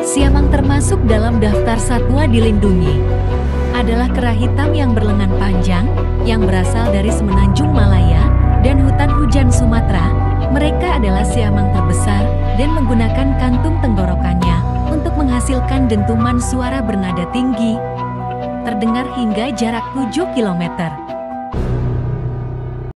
Siamang termasuk dalam daftar satwa dilindungi. Adalah kera hitam yang berlengan panjang, yang berasal dari semenanjung Malaya, dan hutan hujan Sumatera. Mereka adalah siamang terbesar, dan menggunakan kantung tenggorokannya, untuk menghasilkan dentuman suara bernada tinggi, terdengar hingga jarak 7 km.